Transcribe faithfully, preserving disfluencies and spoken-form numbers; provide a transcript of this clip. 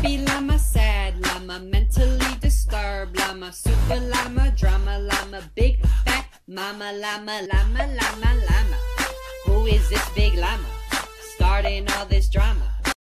Happy llama, sad llama, mentally disturbed llama, super llama, drama llama, big fat mama llama, llama, llama, llama. Who is this big llama starting all this drama?